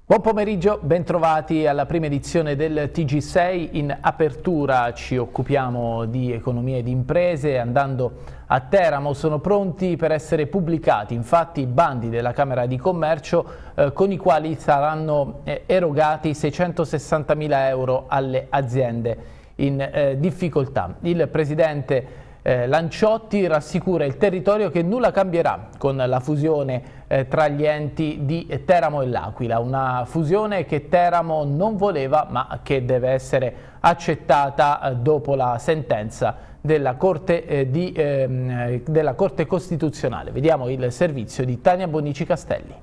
Buon pomeriggio, bentrovati alla prima edizione del TG6. In apertura ci occupiamo di economia e di imprese. Andando a Teramo sono pronti per essere pubblicati infatti i bandi della Camera di Commercio con i quali saranno erogati 660.000 euro alle aziende in difficoltà. Il presidente Lanciotti rassicura il territorio che nulla cambierà con la fusione tra gli enti di Teramo e L'Aquila, una fusione che Teramo non voleva ma che deve essere accettata dopo la sentenza della Corte Costituzionale. Vediamo il servizio di Tania Bonici Castelli.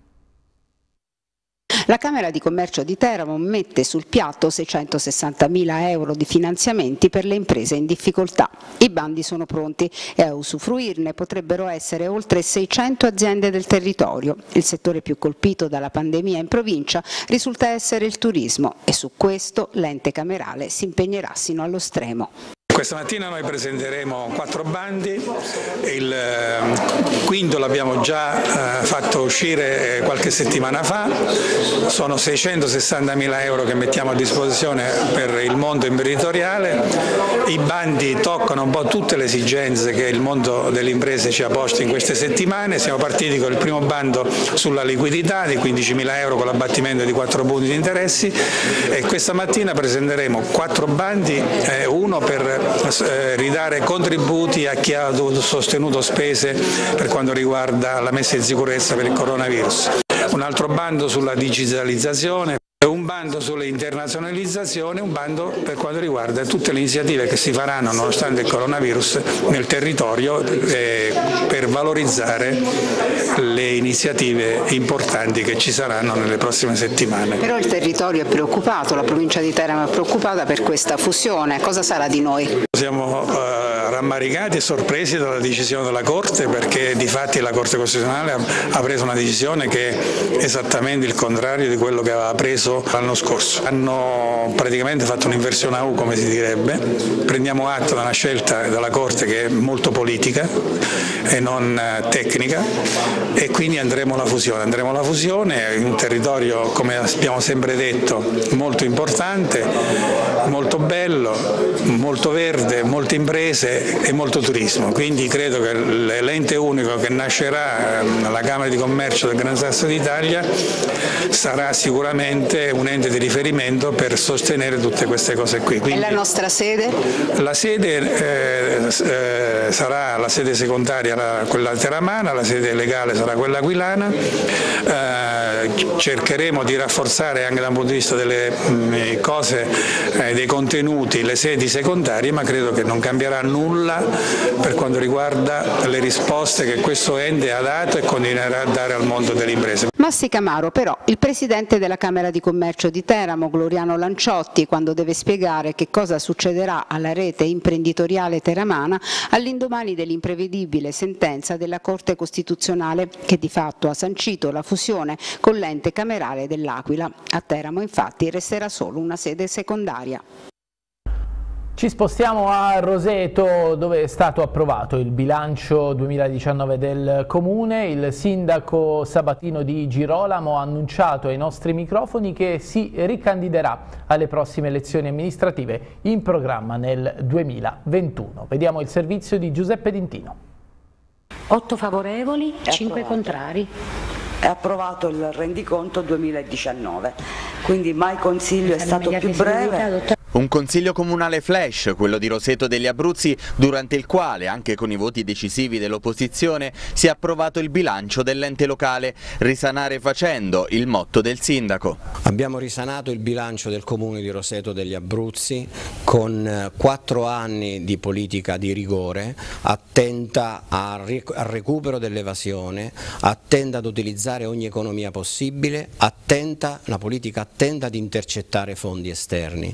La Camera di Commercio di Teramo mette sul piatto 660.000 euro di finanziamenti per le imprese in difficoltà. I bandi sono pronti e a usufruirne potrebbero essere oltre 600 aziende del territorio. Il settore più colpito dalla pandemia in provincia risulta essere il turismo e su questo l'ente camerale si impegnerà sino allo stremo. Questa mattina noi presenteremo 4 bandi, il quinto l'abbiamo già fatto uscire qualche settimana fa, sono 660.000 euro che mettiamo a disposizione per il mondo imprenditoriale. I bandi toccano un po' tutte le esigenze che il mondo delle imprese ci ha posto in queste settimane. Siamo partiti con il primo bando sulla liquidità di 15.000 euro con l'abbattimento di 4 punti di interessi e questa mattina presenteremo 4 bandi, uno per ridare contributi a chi ha sostenuto spese per quanto riguarda la messa in sicurezza per il coronavirus, un altro bando sulla digitalizzazione, un bando sull'internazionalizzazione, un bando per quanto riguarda tutte le iniziative che si faranno nonostante il coronavirus nel territorio per valorizzare le iniziative importanti che ci saranno nelle prossime settimane. Però il territorio è preoccupato, la provincia di Teramo è preoccupata per questa fusione, cosa sarà di noi? Siamo rammaricati e sorpresi dalla decisione della Corte perché di fatti la Corte Costituzionale ha preso una decisione che è esattamente il contrario di quello che aveva preso l'anno scorso. Hanno praticamente fatto un'inversione a U, come si direbbe. Prendiamo atto da una scelta della Corte che è molto politica e non tecnica e quindi andremo alla fusione. Andremo alla fusione in un territorio, come abbiamo sempre detto, molto importante, molto bello, molto verde, molte imprese e molto turismo. Quindi credo che l'ente unico che nascerà alla Camera di Commercio del Gran Sasso d'Italia sarà sicuramente un ente di riferimento per sostenere tutte queste cose qui. Quindi, e la nostra sede? La sede sarà la sede secondaria, quella teramana, la sede legale sarà quella aquilana. Cercheremo di rafforzare anche dal punto di vista delle cose, dei contenuti, le sedi secondarie, ma credo che non cambierà nulla per quanto riguarda le risposte che questo ente ha dato e continuerà a dare al mondo delle imprese. Masticamaro però, il presidente della Camera di Commercio di Teramo, Gloriano Lanciotti, quando deve spiegare che cosa succederà alla rete imprenditoriale teramana all'indomani dell'imprevedibile sentenza della Corte Costituzionale che di fatto ha sancito la fusione con l'ente camerale dell'Aquila. A Teramo infatti resterà solo una sede secondaria. Ci spostiamo a Roseto dove è stato approvato il bilancio 2019 del Comune. Il sindaco Sabatino di Girolamo ha annunciato ai nostri microfoni che si ricandiderà alle prossime elezioni amministrative in programma nel 2021. Vediamo il servizio di Giuseppe Dintino. 8 favorevoli, 5 contrari. È approvato il rendiconto 2019, quindi mai consiglio è stato più breve. Un consiglio comunale flash, quello di Roseto degli Abruzzi, durante il quale, anche con i voti decisivi dell'opposizione, si è approvato il bilancio dell'ente locale. Risanare facendo, il motto del sindaco. Abbiamo risanato il bilancio del comune di Roseto degli Abruzzi con 4 anni di politica di rigore, attenta al recupero dell'evasione, attenta ad utilizzare ogni economia possibile, una politica attenta ad intercettare fondi esterni.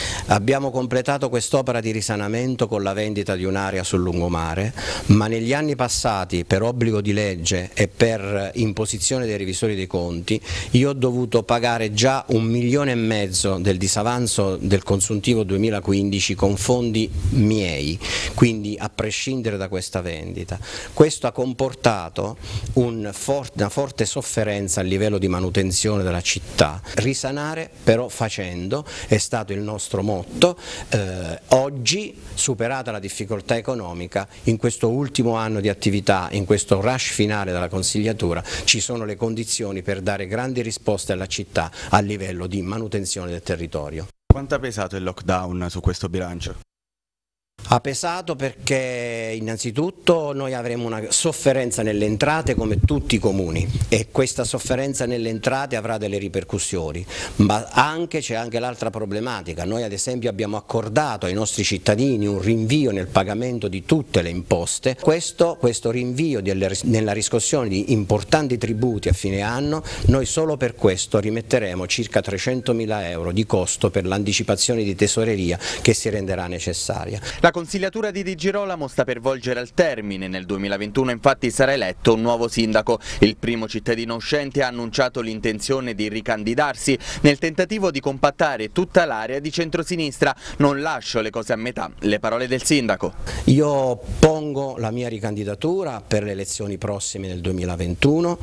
Abbiamo completato quest'opera di risanamento con la vendita di un'area sul lungomare, ma negli anni passati, per obbligo di legge e per imposizione dei revisori dei conti, io ho dovuto pagare già 1,5 milioni del disavanzo del consuntivo 2015 con fondi miei, quindi a prescindere da questa vendita. Questo ha comportato una forte sofferenza a livello di manutenzione della città. Risanare però facendo è stato il nostro motto. Oggi, superata la difficoltà economica, in questo ultimo anno di attività, in questo rush finale della consigliatura, ci sono le condizioni per dare grandi risposte alla città a livello di manutenzione del territorio. Quanto ha pesato il lockdown su questo bilancio? Ha pesato perché innanzitutto noi avremo una sofferenza nelle entrate come tutti i comuni, e questa sofferenza nelle entrate avrà delle ripercussioni, ma c'è anche l'altra problematica. Noi ad esempio abbiamo accordato ai nostri cittadini un rinvio nel pagamento di tutte le imposte. Questo rinvio nella riscossione di importanti tributi a fine anno, noi solo per questo rimetteremo circa 300.000 euro di costo per l'anticipazione di tesoreria che si renderà necessaria. La consigliatura di Di Girolamo sta per volgere al termine. Nel 2021 infatti sarà eletto un nuovo sindaco. Il primo cittadino uscente ha annunciato l'intenzione di ricandidarsi nel tentativo di compattare tutta l'area di centrosinistra. Non lascio le cose a metà. Le parole del sindaco. Io pongo la mia ricandidatura per le elezioni prossime del 2021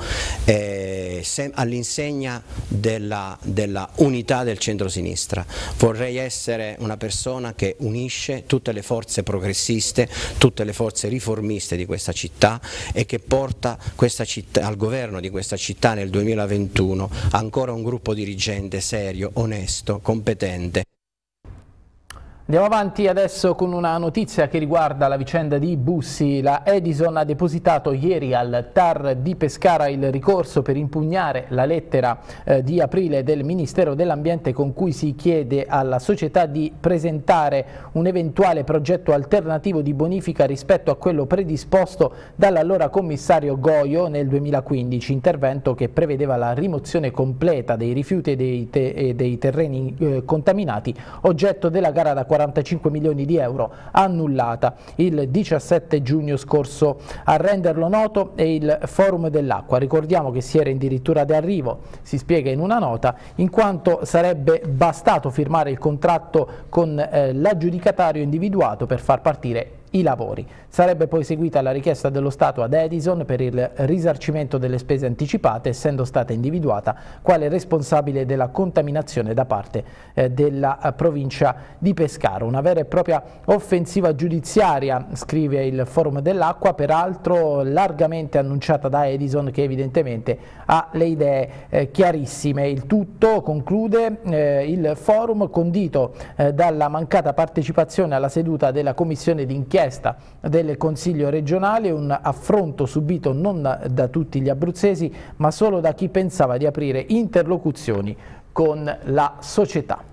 all'insegna della unità del centrosinistra. Vorrei essere una persona che unisce tutte le forze progressiste, tutte le forze riformiste di questa città, e che porta questa città, al governo di questa città nel 2021 ancora un gruppo dirigente serio, onesto, competente. Andiamo avanti adesso con una notizia che riguarda la vicenda di Bussi. La Edison ha depositato ieri al TAR di Pescara il ricorso per impugnare la lettera di aprile del Ministero dell'Ambiente con cui si chiede alla società di presentare un eventuale progetto alternativo di bonifica rispetto a quello predisposto dall'allora commissario Goio nel 2015, intervento che prevedeva la rimozione completa dei rifiuti e dei terreni contaminati, oggetto della gara da 45 milioni di euro annullata il 17 giugno scorso. A renderlo noto è il Forum dell'Acqua. Ricordiamo che si era addirittura d'arrivo, si spiega in una nota, in quanto sarebbe bastato firmare il contratto con l'aggiudicatario individuato per far partire i lavori. Sarebbe poi seguita la richiesta dello Stato ad Edison per il risarcimento delle spese anticipate, essendo stata individuata quale responsabile della contaminazione da parte della provincia di Pescara. Una vera e propria offensiva giudiziaria, scrive il Forum dell'Acqua, peraltro largamente annunciata da Edison, che evidentemente ha le idee chiarissime. Il tutto, conclude il Forum, condito dalla mancata partecipazione alla seduta della commissione d'inchiesta del Consiglio regionale, un affronto subito non da tutti gli abruzzesi ma solo da chi pensava di aprire interlocuzioni con la società.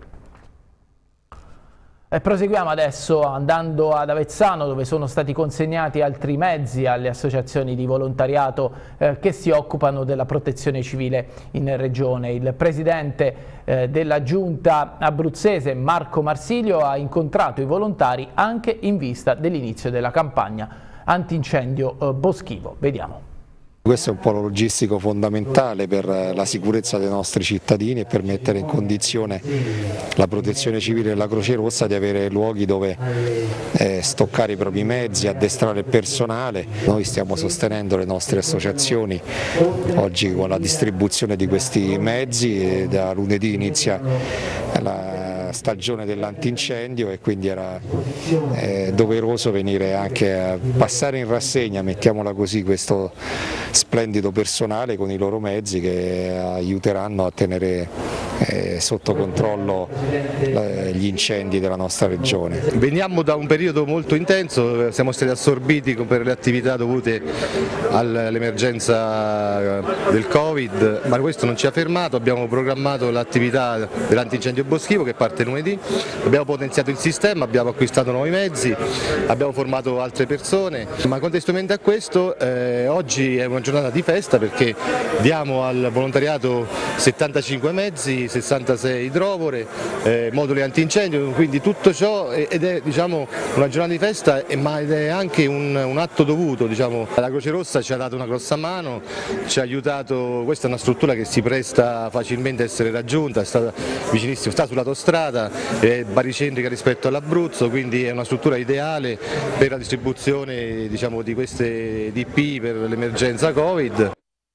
E proseguiamo adesso andando ad Avezzano, dove sono stati consegnati altri mezzi alle associazioni di volontariato che si occupano della protezione civile in regione. Il presidente della giunta abruzzese, Marco Marsilio, ha incontrato i volontari anche in vista dell'inizio della campagna antincendio boschivo. Vediamo. Questo è un polo logistico fondamentale per la sicurezza dei nostri cittadini e per mettere in condizione la protezione civile e la Croce Rossa di avere luoghi dove stoccare i propri mezzi, addestrare il personale. Noi stiamo sostenendo le nostre associazioni oggi con la distribuzione di questi mezzi e da lunedì inizia la stagione dell'antincendio e quindi era doveroso venire anche a passare in rassegna, mettiamola così, questo splendido personale con i loro mezzi che aiuteranno a tenere sotto controllo gli incendi della nostra regione. Veniamo da un periodo molto intenso, siamo stati assorbiti per le attività dovute all'emergenza del Covid, ma questo non ci ha fermato. Abbiamo programmato l'attività dell'antincendio boschivo che parte lunedì, abbiamo potenziato il sistema, abbiamo acquistato nuovi mezzi, abbiamo formato altre persone, ma contestualmente a questo oggi è una giornata di festa perché diamo al volontariato 75 mezzi, 66 idrovore, moduli antincendio, quindi tutto ciò ed è una giornata di festa, ma ed è anche un atto dovuto. La Croce Rossa ci ha dato una grossa mano, ci ha aiutato, questa è una struttura che si presta facilmente a essere raggiunta, sta vicinissimo, sta sull'autostrada, è baricentrica rispetto all'Abruzzo, quindi è una struttura ideale per la distribuzione di queste DP per l'emergenza Covid.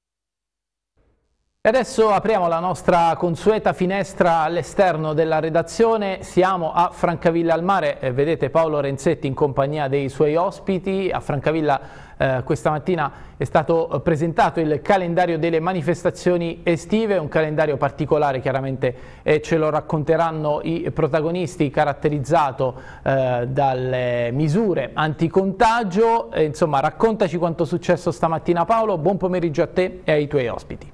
E adesso apriamo la nostra consueta finestra all'esterno della redazione, siamo a Francavilla al Mare, vedete Paolo Renzetti in compagnia dei suoi ospiti. A Francavilla questa mattina è stato presentato il calendario delle manifestazioni estive, un calendario particolare chiaramente, ce lo racconteranno i protagonisti, caratterizzato dalle misure anticontagio. Insomma, raccontaci quanto è successo stamattina Paolo, buon pomeriggio a te e ai tuoi ospiti.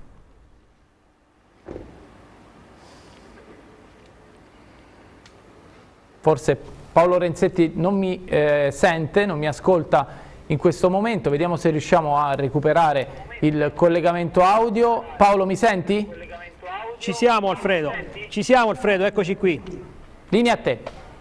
Forse Paolo Renzetti non mi sente, non mi ascolta in questo momento, vediamo se riusciamo a recuperare il collegamento audio. Paolo, mi senti? Ci siamo Alfredo, eccoci qui. Linea a te.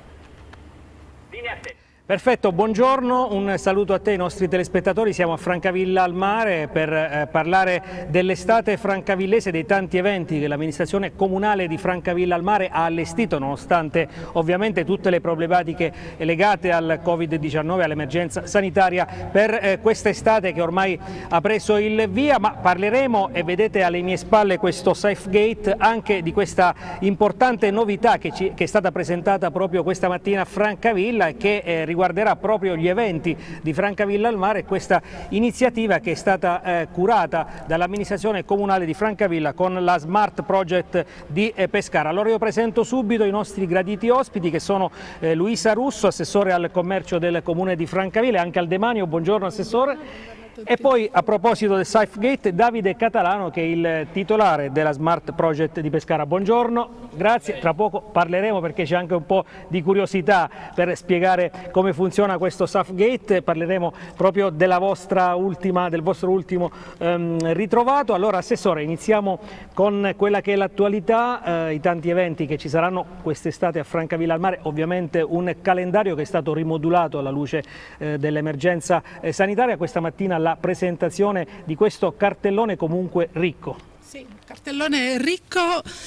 Perfetto, buongiorno, un saluto a te, ai nostri telespettatori. Siamo a Francavilla al Mare per parlare dell'estate francavillese, dei tanti eventi che l'amministrazione comunale di Francavilla al Mare ha allestito, nonostante ovviamente tutte le problematiche legate al Covid-19, all'emergenza sanitaria, per quest'estate che ormai ha preso il via. Ma parleremo, e vedete alle mie spalle questo SafeGate, anche di questa importante novità che è stata presentata proprio questa mattina a Francavilla e che riguarderà proprio gli eventi di Francavilla al Mare, questa iniziativa che è stata curata dall'amministrazione comunale di Francavilla con la Smart Project di Pescara. Allora io presento subito i nostri graditi ospiti, che sono Luisa Russo, assessore al commercio del comune di Francavilla, e anche al demanio. Buongiorno assessore. E poi, a proposito del SafeGate, Davide Catalano, che è il titolare della Smart Project di Pescara. Buongiorno, grazie. Tra poco parleremo, perché c'è anche un po' di curiosità per spiegare come funziona questo SafeGate. Parleremo proprio del vostro ultimo ritrovato. Allora assessore, iniziamo con quella che è l'attualità, i tanti eventi che ci saranno quest'estate a Francavilla al Mare, ovviamente un calendario che è stato rimodulato alla luce dell'emergenza sanitaria. Questa mattina la presentazione di questo cartellone comunque ricco. Sì, cartellone ricco,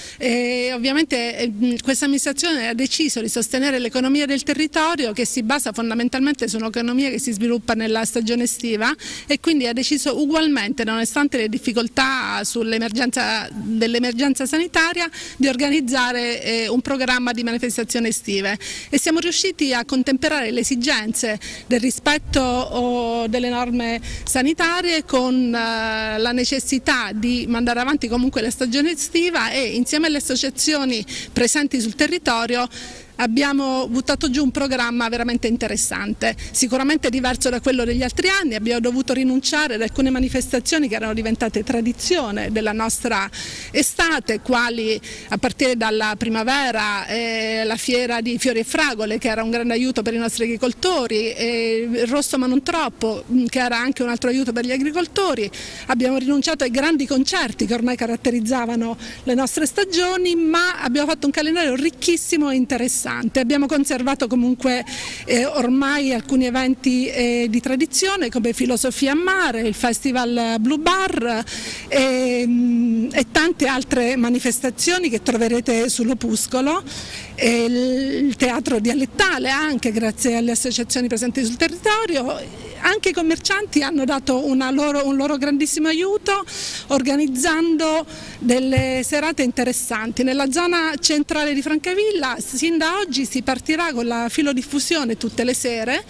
e ovviamente questa amministrazione ha deciso di sostenere l'economia del territorio, che si basa fondamentalmente su un'economia che si sviluppa nella stagione estiva, e quindi ha deciso ugualmente, nonostante le difficoltà dell'emergenza sanitaria, di organizzare un programma di manifestazioni estive, e siamo riusciti a contemperare le esigenze del rispetto delle norme sanitarie con la necessità di mandare avanti comunque la stagione estiva, e insieme alle associazioni presenti sul territorio abbiamo buttato giù un programma veramente interessante, sicuramente diverso da quello degli altri anni. Abbiamo dovuto rinunciare ad alcune manifestazioni che erano diventate tradizione della nostra estate, quali a partire dalla primavera la fiera di fiori e fragole, che era un grande aiuto per i nostri agricoltori, il rosso ma non troppo, che era anche un altro aiuto per gli agricoltori. Abbiamo rinunciato ai grandi concerti che ormai caratterizzavano le nostre stagioni, ma abbiamo fatto un calendario ricchissimo e interessante. Abbiamo conservato comunque ormai alcuni eventi di tradizione, come Filosofia a Mare, il Festival Blue Bar e tante altre manifestazioni che troverete sull'Opuscolo, il teatro dialettale anche, grazie alle associazioni presenti sul territorio. Anche i commercianti hanno dato un loro grandissimo aiuto, organizzando delle serate interessanti. Nella zona centrale di Francavilla sin da oggi si partirà con la filodiffusione tutte le sere,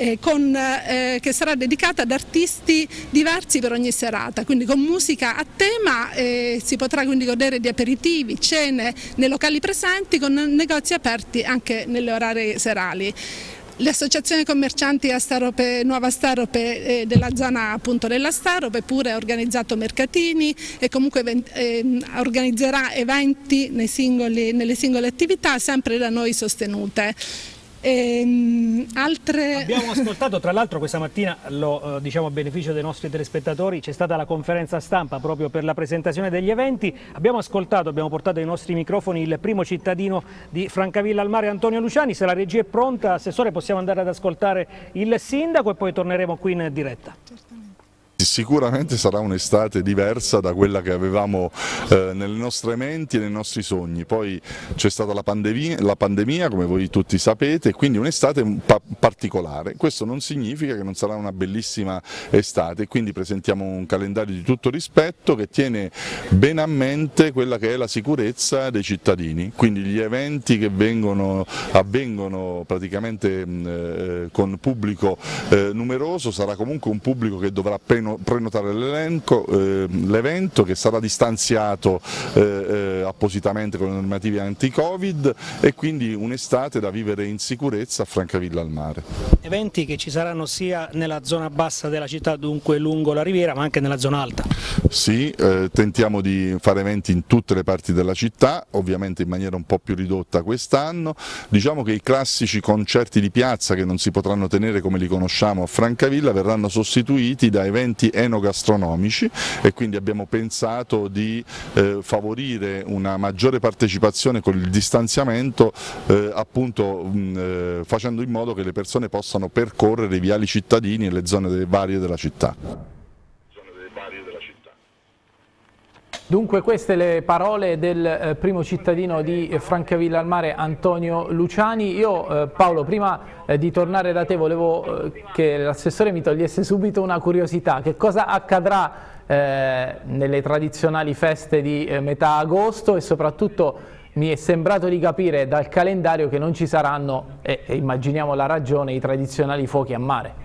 che sarà dedicata ad artisti diversi per ogni serata, quindi con musica a tema. Si potrà quindi godere di aperitivi, cene nei locali presenti, con negozi aperti anche nelle orarie serali. Le associazioni commercianti a Starope, Nuova Starope, della zona appunto della Starope pure ha organizzato mercatini e comunque organizzerà eventi nelle singole attività sempre da noi sostenute. Abbiamo ascoltato, tra l'altro questa mattina, lo diciamo a beneficio dei nostri telespettatori, c'è stata la conferenza stampa proprio per la presentazione degli eventi. Abbiamo portato ai nostri microfoni il primo cittadino di Francavilla al Mare, Antonio Luciani. Se la regia è pronta, Assessore, possiamo andare ad ascoltare il sindaco e poi torneremo qui in diretta. Sicuramente sarà un'estate diversa da quella che avevamo nelle nostre menti e nei nostri sogni. Poi c'è stata la pandemia, come voi tutti sapete, e quindi un'estate particolare. Questo non significa che non sarà una bellissima estate, quindi presentiamo un calendario di tutto rispetto che tiene bene a mente quella che è la sicurezza dei cittadini. Quindi gli eventi che avvengono praticamente con pubblico numeroso, sarà comunque un pubblico che dovrà prenotare l'evento, che sarà distanziato appositamente con le normative anti-Covid, e quindi un'estate da vivere in sicurezza a Francavilla al Mare. Eventi che ci saranno sia nella zona bassa della città, dunque lungo la riviera, ma anche nella zona alta. Sì, tentiamo di fare eventi in tutte le parti della città, ovviamente in maniera un po' più ridotta quest'anno. Diciamo che i classici concerti di piazza, che non si potranno tenere come li conosciamo a Francavilla, verranno sostituiti da eventi enogastronomici, e quindi abbiamo pensato di favorire una maggiore partecipazione con il distanziamento, appunto facendo in modo che le persone possano percorrere i viali cittadini e le zone varie della città. Dunque queste le parole del primo cittadino di Francavilla al Mare, Antonio Luciani. Io Paolo, prima di tornare da te, volevo che l'assessore mi togliesse subito una curiosità. Che cosa accadrà nelle tradizionali feste di metà agosto, e soprattutto mi è sembrato di capire dal calendario che non ci saranno, e immaginiamo la ragione, i tradizionali fuochi a mare.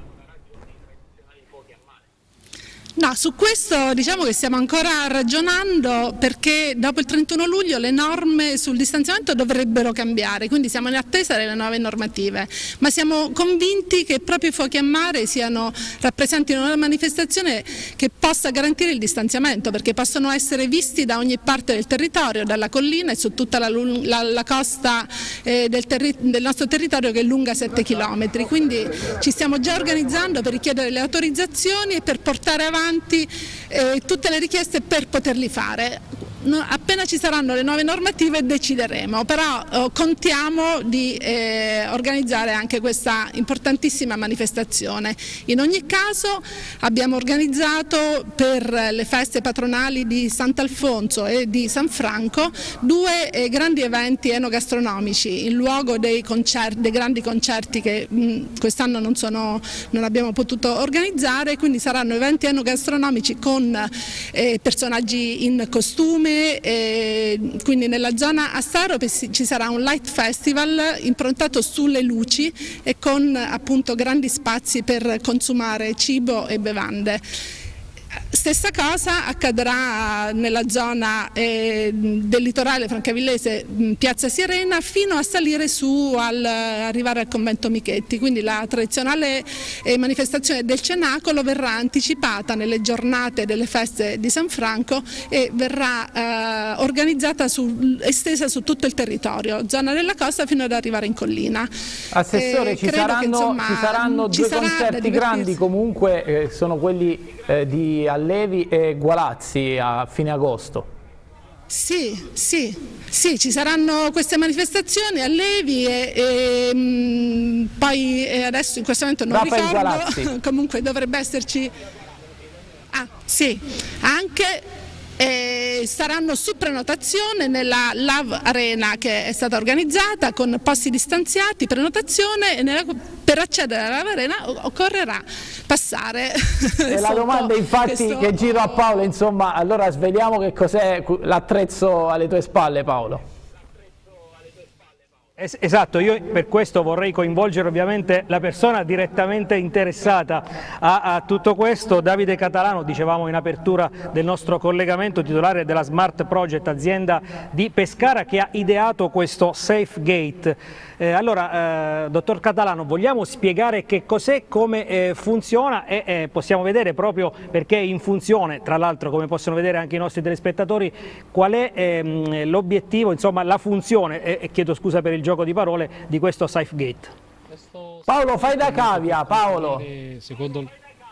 No, su questo diciamo che stiamo ancora ragionando, perché dopo il 31 luglio le norme sul distanziamento dovrebbero cambiare, quindi siamo in attesa delle nuove normative, ma siamo convinti che proprio i fuochi a mare rappresentino una manifestazione che possa garantire il distanziamento, perché possono essere visti da ogni parte del territorio, dalla collina e su tutta la costa del nostro territorio, che è lunga 7 km, quindi ci stiamo già organizzando per richiedere le autorizzazioni e per portare avanti tutte le richieste per poterli fare. Appena ci saranno le nuove normative decideremo, però contiamo di organizzare anche questa importantissima manifestazione. In ogni caso abbiamo organizzato per le feste patronali di Sant'Alfonso e di San Franco 2 grandi eventi enogastronomici in luogo dei grandi concerti che quest'anno non abbiamo potuto organizzare, quindi saranno eventi enogastronomici con personaggi in costume. Quindi nella zona a Starope ci sarà un light festival improntato sulle luci e con appunto grandi spazi per consumare cibo e bevande. Stessa cosa accadrà nella zona del litorale francavillese, Piazza Sirena, fino a salire su arrivare al convento Michetti, quindi la tradizionale manifestazione del cenacolo verrà anticipata nelle giornate delle feste di San Franco e verrà organizzata estesa su tutto il territorio, zona della costa fino ad arrivare in collina. Assessore, ci saranno 2 concerti grandi comunque, sono quelli di Allevi e Gualazzi a fine agosto. Sì, ci saranno queste manifestazioni a Levi e poi adesso in questo momento non ricordo, comunque dovrebbe esserci, sì, anche saranno su prenotazione nella Love Arena che è stata organizzata con posti distanziati, prenotazione, e per accedere alla Love Arena occorrerà passare. E la domanda infatti che giro a Paolo, insomma, allora sveliamo che cos'è l'attrezzo alle tue spalle, Paolo. Esatto, io per questo vorrei coinvolgere ovviamente la persona direttamente interessata a tutto questo. Davide Catalano, dicevamo in apertura del nostro collegamento, titolare della Smart Project, azienda di Pescara che ha ideato questo Safe Gate. Allora, dottor Catalano, vogliamo spiegare che cos'è, come funziona e possiamo vedere proprio perché è in funzione, tra l'altro come possono vedere anche i nostri telespettatori, qual è l'obiettivo, insomma la funzione, e chiedo scusa per il gioco di parole, di questo Safe Gate. Paolo, fai da cavia, Paolo. Secondo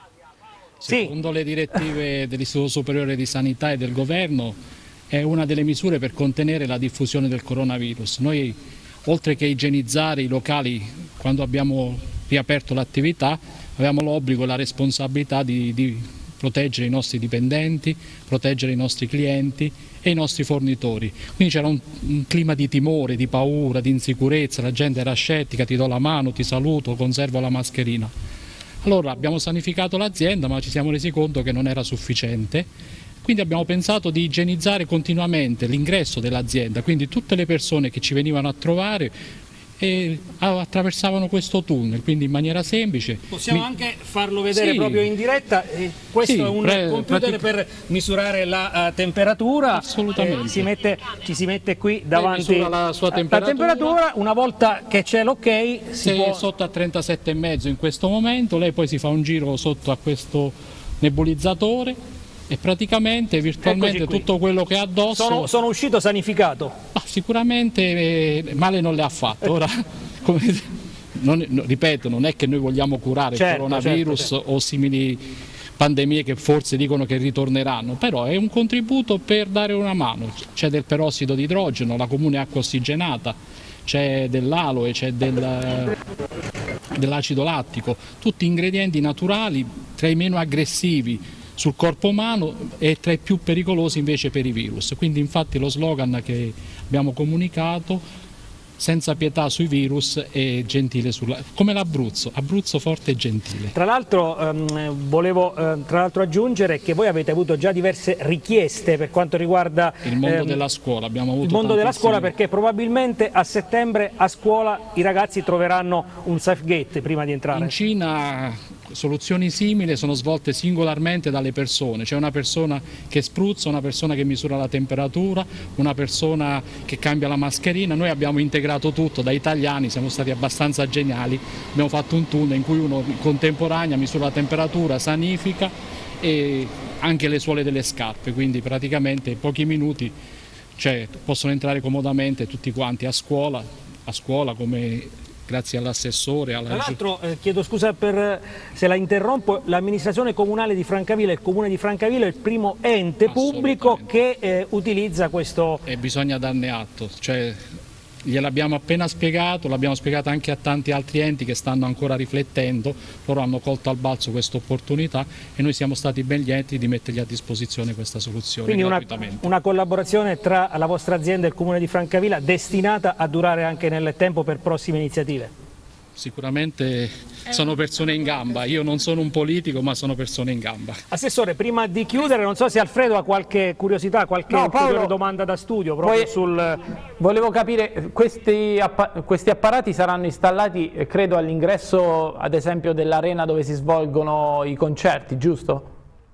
le direttive dell'Istituto Superiore di Sanità e del Governo è una delle misure per contenere la diffusione del coronavirus. Noi, oltre che igienizzare i locali quando abbiamo riaperto l'attività, avevamo l'obbligo e la responsabilità di proteggere i nostri dipendenti, proteggere i nostri clienti e i nostri fornitori. Quindi c'era un clima di timore, di paura, di insicurezza, la gente era scettica, ti do la mano, ti saluto, conservo la mascherina. Allora abbiamo sanificato l'azienda, ma ci siamo resi conto che non era sufficiente, quindi abbiamo pensato di igienizzare continuamente l'ingresso dell'azienda, quindi tutte le persone che ci venivano a trovare attraversavano questo tunnel, quindi in maniera semplice. Possiamo anche farlo vedere proprio in diretta. Questo è un computer per misurare la temperatura. Assolutamente. Ci si mette qui davanti la sua temperatura. Una volta che c'è l'ok si può... sotto a 37,5 in questo momento, lei poi si fa un giro sotto a questo nebulizzatore e praticamente virtualmente tutto quello che ha addosso... Sono uscito sanificato? Sicuramente male non le ha fatto. Ora, ripeto, non è che noi vogliamo curare il coronavirus o simili pandemie che forse dicono che ritorneranno, però è un contributo per dare una mano. C'è del perossido di idrogeno, la comune acqua ossigenata, c'è dell'aloe, c'è dell'acido lattico, tutti ingredienti naturali tra i meno aggressivi sul corpo umano e tra i più pericolosi invece per i virus. Quindi infatti lo slogan che abbiamo comunicato, senza pietà sui virus e gentile come l'Abruzzo, Abruzzo forte e gentile. Tra l'altro volevo aggiungere che voi avete avuto già diverse richieste per quanto riguarda il mondo della scuola. Abbiamo avuto il mondo della scuola, perché probabilmente a settembre a scuola i ragazzi troveranno un safe gate prima di entrare. In Cina soluzioni simili sono svolte singolarmente dalle persone, c'è una persona che spruzza, una persona che misura la temperatura, una persona che cambia la mascherina. Noi abbiamo integrato tutto, da italiani siamo stati abbastanza geniali, abbiamo fatto un tunnel in cui uno in contemporanea misura la temperatura, sanifica e anche le suole delle scarpe, quindi praticamente in pochi minuti possono entrare comodamente tutti quanti a scuola come... Grazie all'assessore. Tra l'altro, chiedo scusa se la interrompo, l'amministrazione comunale di Francavilla, il comune di Francavilla è il primo ente pubblico che utilizza questo... E bisogna darne atto, gliel'abbiamo appena spiegato, l'abbiamo spiegato anche a tanti altri enti che stanno ancora riflettendo, loro hanno colto al balzo questa opportunità e noi siamo stati ben lieti di mettergli a disposizione questa soluzione. Quindi gratuitamente. Una collaborazione tra la vostra azienda e il comune di Francavilla destinata a durare anche nel tempo per prossime iniziative? Sicuramente sono persone in gamba, io non sono un politico ma sono persone in gamba. Assessore, prima di chiudere non so se Alfredo ha qualche curiosità, qualche ulteriore domanda da studio proprio Volevo capire, questi apparati saranno installati credo all'ingresso ad esempio dell'arena dove si svolgono i concerti, giusto?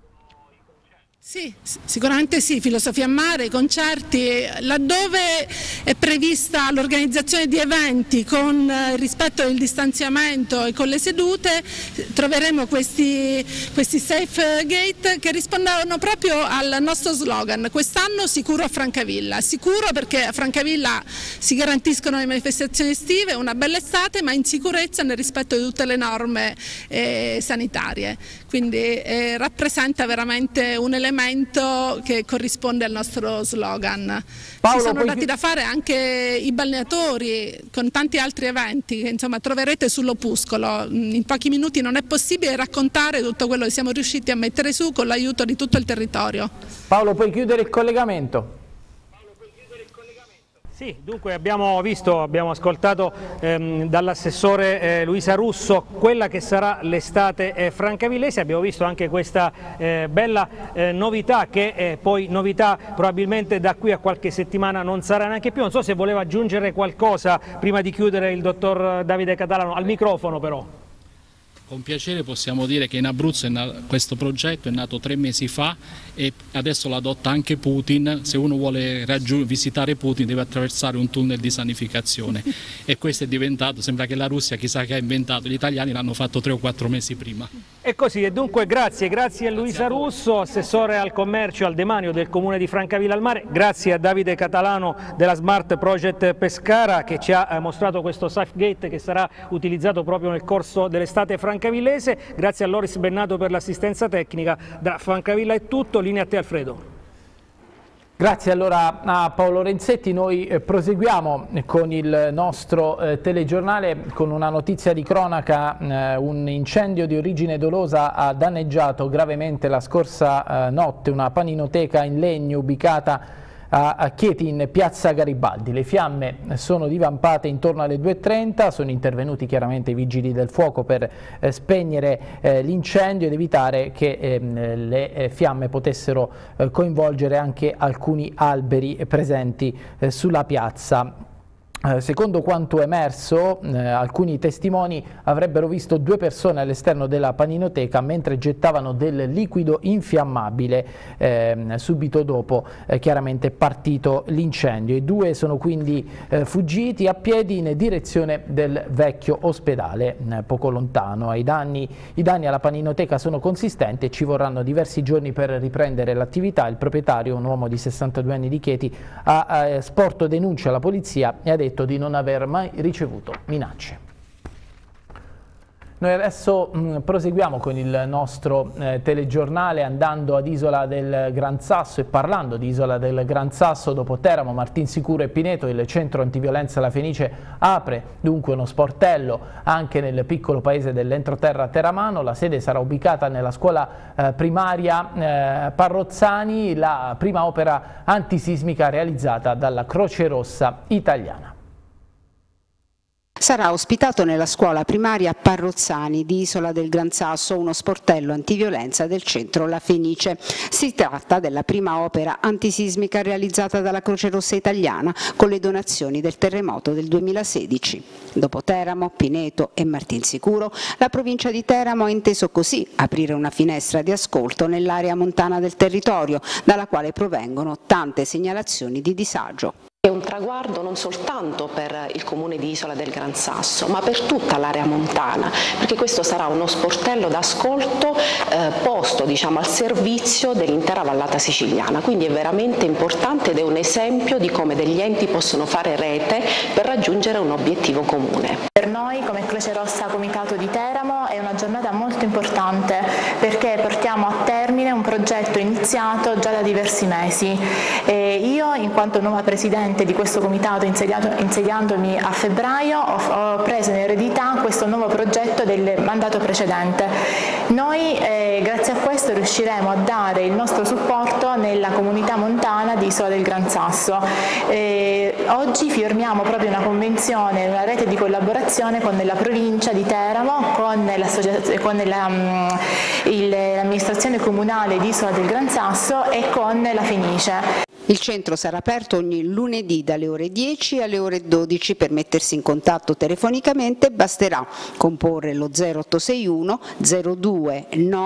Sì, sicuramente sì, Filosofia a Mare, i concerti, laddove è prevista l'organizzazione di eventi con il rispetto del distanziamento e con le sedute, troveremo questi safe gate che rispondono proprio al nostro slogan, quest'anno sicuro a Francavilla, sicuro perché a Francavilla si garantiscono le manifestazioni estive, una bella estate, ma in sicurezza nel rispetto di tutte le norme sanitarie, quindi rappresenta veramente un elemento che corrisponde al nostro slogan. Ci sono dati da fare anche i balneatori con tanti altri eventi che insomma troverete sull'opuscolo. In pochi minuti non è possibile raccontare tutto quello che siamo riusciti a mettere su con l'aiuto di tutto il territorio. Paolo, puoi chiudere il collegamento? Sì, dunque abbiamo ascoltato dall'assessore Luisa Russo quella che sarà l'estate francavillese, abbiamo visto anche questa bella novità che poi novità probabilmente da qui a qualche settimana non sarà neanche più. Non so se voleva aggiungere qualcosa prima di chiudere il dottor Davide Catalano, al microfono però. Con piacere possiamo dire che in Abruzzo questo progetto è nato 3 mesi fa e adesso lo adotta anche Putin. Se uno vuole visitare Putin deve attraversare un tunnel di sanificazione e questo è diventato, sembra che la Russia chissà che ha inventato, gli italiani l'hanno fatto 3 o 4 mesi prima. E così, e dunque grazie a Luisa Russo, assessore al commercio e al demanio del Comune di Francavilla al Mare, grazie a Davide Catalano della Smart Project Pescara che ci ha mostrato questo safe gate che sarà utilizzato proprio nel corso dell'estate francavillese. Grazie a Loris Bennato per l'assistenza tecnica. Da Francavilla è tutto, linea a te Alfredo. Grazie allora a Paolo Renzetti, noi proseguiamo con il nostro telegiornale con una notizia di cronaca. Un incendio di origine dolosa ha danneggiato gravemente la scorsa notte una paninoteca in legno ubicata a Chieti in piazza Garibaldi. Le fiamme sono divampate intorno alle 2:30, sono intervenuti chiaramente i vigili del fuoco per spegnere l'incendio ed evitare che le fiamme potessero coinvolgere anche alcuni alberi presenti sulla piazza. Secondo quanto emerso, alcuni testimoni avrebbero visto 2 persone all'esterno della paninoteca mentre gettavano del liquido infiammabile subito dopo chiaramente partito l'incendio. I 2 sono quindi fuggiti a piedi in direzione del vecchio ospedale poco lontano. I danni alla paninoteca sono consistenti e ci vorranno diversi giorni per riprendere l'attività. Il proprietario, un uomo di 62 anni di Chieti, ha sporto denuncia alla polizia e ha detto di non aver mai ricevuto minacce. Noi adesso proseguiamo con il nostro telegiornale andando ad Isola del Gran Sasso e parlando di Isola del Gran Sasso. Dopo Teramo, Martinsicuro e Pineto, il centro antiviolenza La Fenice apre dunque uno sportello anche nel piccolo paese dell'entroterra teramano. La sede sarà ubicata nella scuola primaria Parrozzani, la prima opera antisismica realizzata dalla Croce Rossa italiana. Sarà ospitato nella scuola primaria Parrozzani di Isola del Gran Sasso uno sportello antiviolenza del centro La Fenice. Si tratta della prima opera antisismica realizzata dalla Croce Rossa italiana con le donazioni del terremoto del 2016. Dopo Teramo, Pineto e Martinsicuro, la provincia di Teramo ha inteso così aprire una finestra di ascolto nell'area montana del territorio, dalla quale provengono tante segnalazioni di disagio. È un traguardo non soltanto per il comune di Isola del Gran Sasso, ma per tutta l'area montana, perché questo sarà uno sportello d'ascolto posto al servizio dell'intera vallata siciliana, quindi è veramente importante ed è un esempio di come degli enti possono fare rete per raggiungere un obiettivo comune. Per noi come Croce Rossa Comitato di Teramo è una giornata molto importante perché portiamo a termine un progetto iniziato già da diversi mesi. Io, in quanto nuova presidente di questo comitato insediandomi a febbraio, ho preso in eredità questo nuovo progetto del mandato precedente. Noi grazie a questo riusciremo a dare il nostro supporto nella comunità montana di Isola del Gran Sasso. Oggi firmiamo proprio una convenzione, una rete di collaborazione con la provincia di Teramo, con l'amministrazione comunale di Isola del Gran Sasso e con La Fenice. Il centro sarà aperto ogni lunedì dalle ore 10 alle ore 12. Per mettersi in contatto telefonicamente basterà comporre lo 0861 02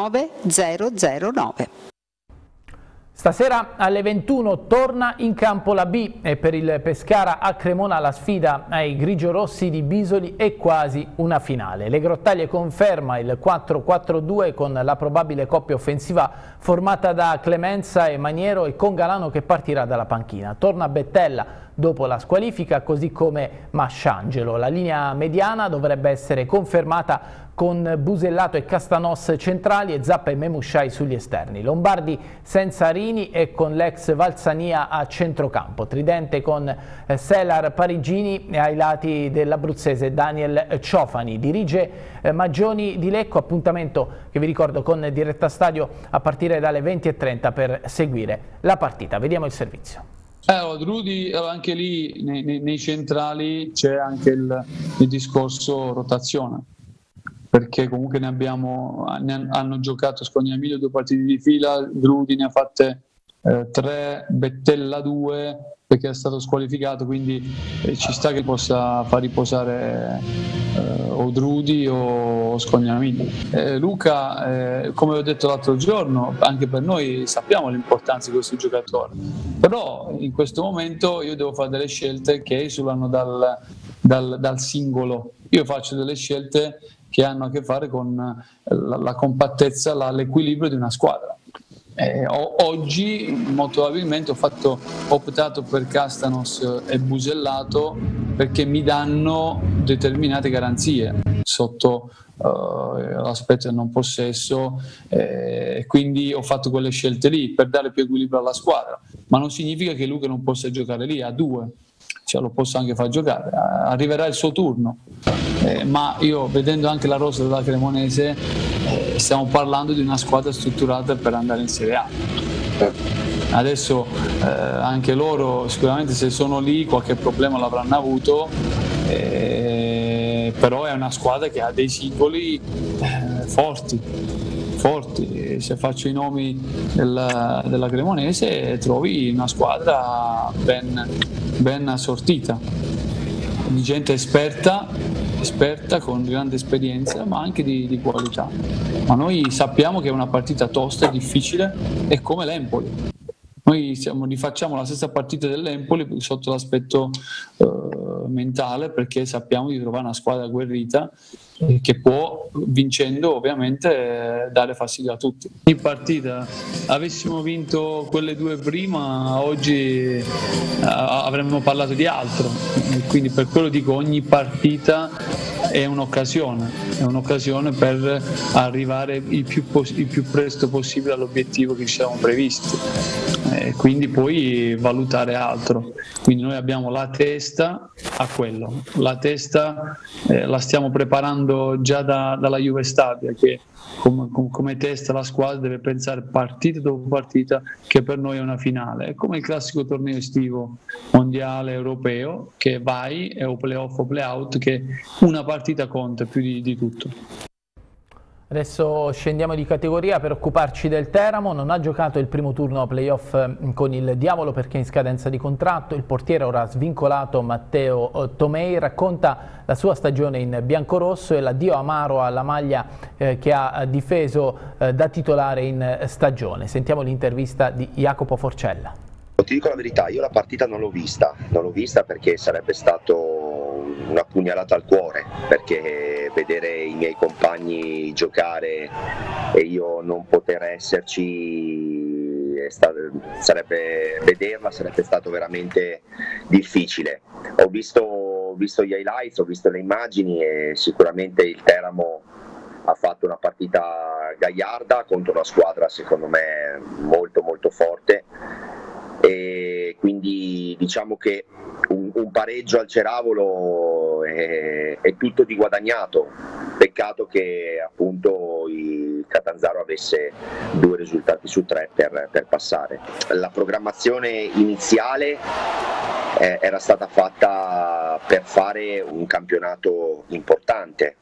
9009. Stasera alle 21 torna in campo la B e per il Pescara a Cremona la sfida ai grigiorossi di Bisoli è quasi una finale. Le Grottaglie conferma il 4-4-2 con la probabile coppia offensiva formata da Clemenza e Maniero e con Galano che partirà dalla panchina. Torna Bettella dopo la squalifica, così come Masciangelo. La linea mediana dovrebbe essere confermata con Busellato e Castanos centrali e Zappa e Memusciai sugli esterni. Lombardi senza Rini e con l'ex Valsania a centrocampo. Tridente con Selar Parigini e ai lati dell'abruzzese Daniel Ciofani. Dirige Maggioni di Lecco, appuntamento che vi ricordo con diretta stadio a partire dalle 20:30 per seguire la partita. Vediamo il servizio. Rudy, anche lì nei centrali c'è anche il discorso rotazione, perché comunque hanno giocato Scognamiglio 2 partite di fila, Rudy ne ha fatte 3, Bettella 2, perché è stato squalificato, quindi ci sta che possa far riposare o Drudi o Scognamiglio. Luca, come ho detto l'altro giorno, anche per noi sappiamo l'importanza di questo giocatore, però in questo momento io devo fare delle scelte che esulano dal singolo. Io faccio delle scelte che hanno a che fare con la compattezza, l'equilibrio di una squadra. Oggi molto probabilmente ho optato per Castanos e Busellato perché mi danno determinate garanzie sotto l'aspetto del non possesso, quindi ho fatto quelle scelte lì per dare più equilibrio alla squadra, ma non significa che Luca non possa giocare lì a 2, cioè lo posso anche far giocare, arriverà il suo turno, ma io vedendo anche la rosa della Cremonese stiamo parlando di una squadra strutturata per andare in Serie A. Adesso anche loro sicuramente, se sono lì, qualche problema l'avranno avuto, però è una squadra che ha dei singoli forti. Se faccio i nomi della Cremonese trovi una squadra ben assortita, di gente esperta con grande esperienza, ma anche di qualità. Ma noi sappiamo che è una partita tosta e difficile, è come l'Empoli. Noi rifacciamo la stessa partita dell'Empoli sotto l'aspetto mentale, perché sappiamo di trovare una squadra agguerrita che può, vincendo ovviamente, dare fastidio a tutti. In partita avessimo vinto quelle 2 prima, oggi avremmo parlato di altro, quindi per quello dico, ogni partita è un'occasione per arrivare il più presto possibile all'obiettivo che ci siamo previsti, quindi poi valutare altro. Quindi noi abbiamo la testa a quello, la testa la stiamo preparando già dalla Juve Stabia, che come testa la squadra deve pensare partita dopo partita che per noi è una finale. È come il classico torneo estivo mondiale europeo, che vai, è o play-off o play-out, che una partita conta più di tutto. Adesso scendiamo di categoria per occuparci del Teramo. Non ha giocato il primo turno playoff con il Diavolo perché è in scadenza di contratto. Il portiere ora svincolato, Matteo Tomei, racconta la sua stagione in biancorosso e l'addio amaro alla maglia che ha difeso da titolare in stagione. Sentiamo l'intervista di Jacopo Forcella. Ti dico la verità, io la partita non l'ho vista perché sarebbe stato una pugnalata al cuore, perché vedere i miei compagni giocare e io non poter esserci vederla sarebbe stato veramente difficile. Ho visto gli highlights, ho visto le immagini e sicuramente il Teramo ha fatto una partita gagliarda contro una squadra secondo me molto molto forte, e quindi diciamo che un pareggio al Ceravolo è tutto di guadagnato. Peccato che appunto il Catanzaro avesse 2 risultati su 3 per passare. La programmazione iniziale era stata fatta per fare un campionato importante,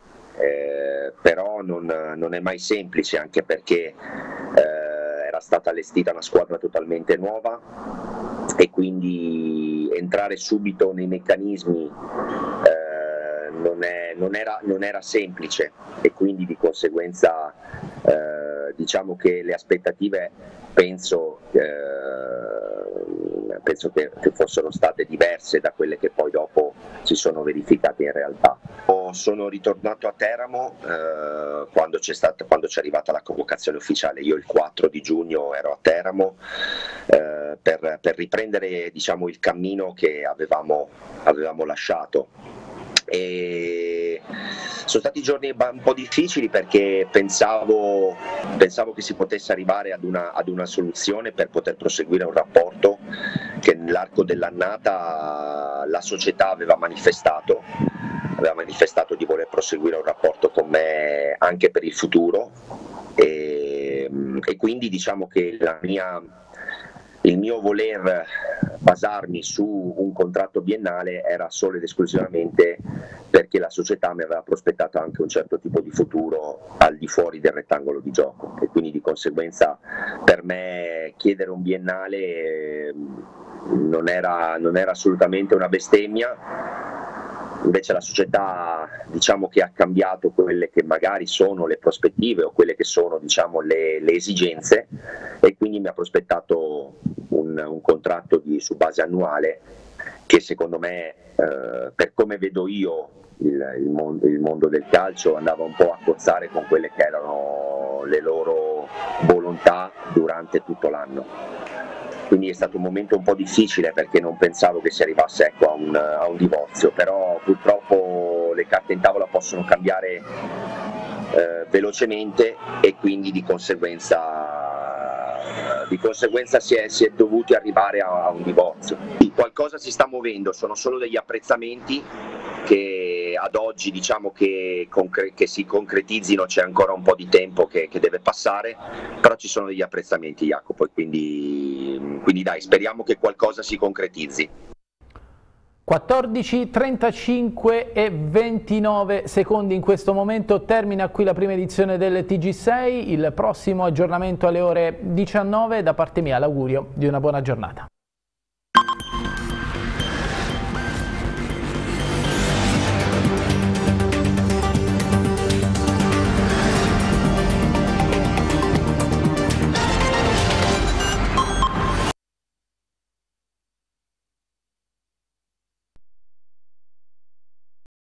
però non è mai semplice, anche perché era stata allestita una squadra totalmente nuova e quindi entrare subito nei meccanismi non era semplice, e quindi di conseguenza diciamo che le aspettative penso che fossero state diverse da quelle che poi dopo si sono verificate in realtà. Sono ritornato a Teramo quando c'è arrivata la convocazione ufficiale. Io il 4 di giugno ero a Teramo per riprendere, diciamo, il cammino che avevamo lasciato. E sono stati giorni un po' difficili perché pensavo che si potesse arrivare ad una soluzione per poter proseguire un rapporto che nell'arco dell'annata la società aveva manifestato di voler proseguire un rapporto con me anche per il futuro, e quindi diciamo che il mio voler basarmi su un contratto biennale era solo ed esclusivamente perché la società mi aveva prospettato anche un certo tipo di futuro al di fuori del rettangolo di gioco, e quindi di conseguenza per me chiedere un biennale non era assolutamente una bestemmia. Invece la società, diciamo, che ha cambiato quelle che magari sono le prospettive o quelle che sono, diciamo, le esigenze, e quindi mi ha prospettato un contratto su base annuale che secondo me, per come vedo io il mondo del calcio, andava un po' a cozzare con quelle che erano le loro volontà durante tutto l'anno. Quindi è stato un momento un po' difficile, perché non pensavo che si arrivasse, ecco, a un divorzio, però purtroppo le carte in tavola possono cambiare velocemente, e quindi di conseguenza si è dovuti arrivare a un divorzio. Qualcosa si sta muovendo, sono solo degli apprezzamenti che ad oggi, diciamo, che si concretizzino, c'è ancora un po' di tempo che deve passare, però ci sono degli apprezzamenti, Jacopo, e quindi dai, speriamo che qualcosa si concretizzi. 14:35 e 29 secondi in questo momento, termina qui la prima edizione del TG6, il prossimo aggiornamento alle ore 19, da parte mia l'augurio di una buona giornata.